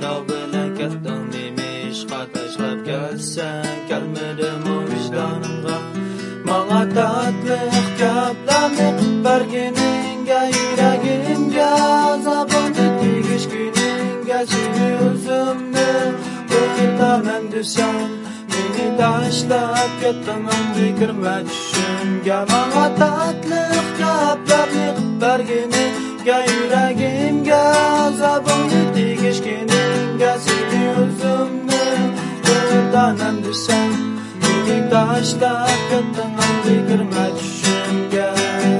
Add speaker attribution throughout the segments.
Speaker 1: dağ bilen ketding nemishqa tashlab kelsan kelmadim o vicdanimga Mağa tatliq gaplarni qilib berginingga yuragimga azobini tegishguningga seni o'zimni ko'ritaman desam meni tashlab ketding endi kirma tushimga Mağa tatliq gaplarni qilib berginingga yuragimga azobini tegishguningga seni o'zimni ko'ritaman desam meni tashlab ketding endi kirma tushimga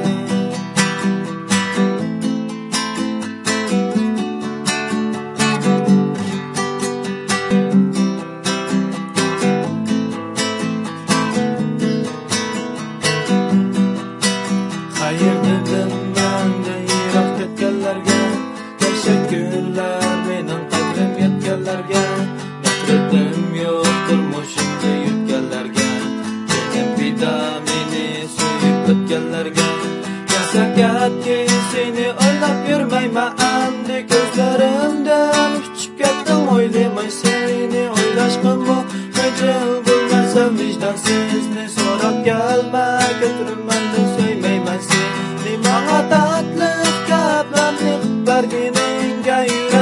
Speaker 1: Hayır dedim ben de yiroq ketganlarga Teşekkürler mening qadrim yetganlarga Nafratim yo'q turmushimda yutganlarga Mening vida meni suyib o'tganlarga Kasakatki seni o'ylab yurmayman endi ko'zlarimdan uchib ketdim o'ylamay seni o'ylashqinmi hijil bo'lmasa vijdonsizni so'rab kelma ko'trimanda suymayman seni Mağa tatliq gaplarni qilib berginingga